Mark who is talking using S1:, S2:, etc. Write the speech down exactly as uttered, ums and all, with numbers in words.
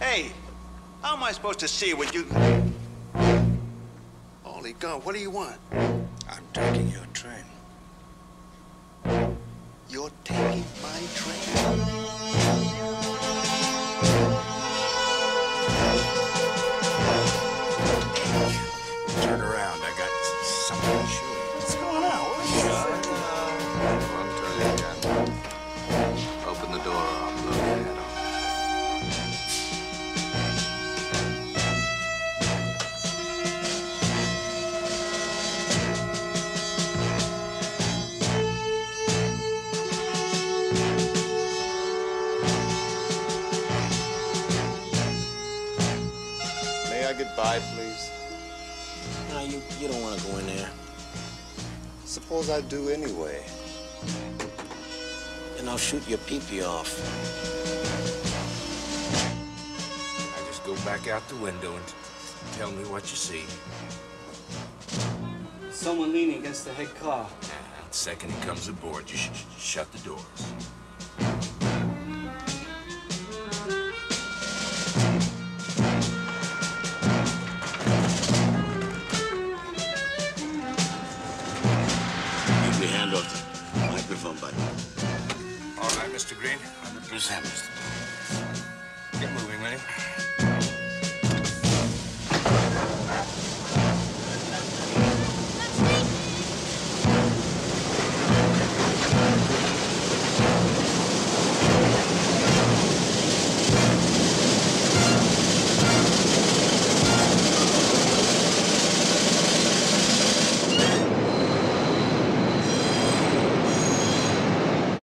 S1: Hey, how am I supposed to see when you... Holy God, what do you want?
S2: I'm taking your train.
S1: You're taking my train?
S2: Turn around. I got something to show you.
S1: What's going on? What's
S2: Shut up. I'll tell you again. Open the door or I'll blow your head off.
S1: May I get by, please?
S3: No, you, you don't want to go in there.
S1: Suppose I do anyway.
S3: And I'll shoot your pee-pee off.
S2: Now just go back out the window and tell me what you see.
S4: Someone leaning against the head car.
S2: And the second he comes aboard, you sh sh shut the doors.
S3: Keep your hand off the microphone button.
S2: All right, Mister Green.
S3: one hundred percent, Mister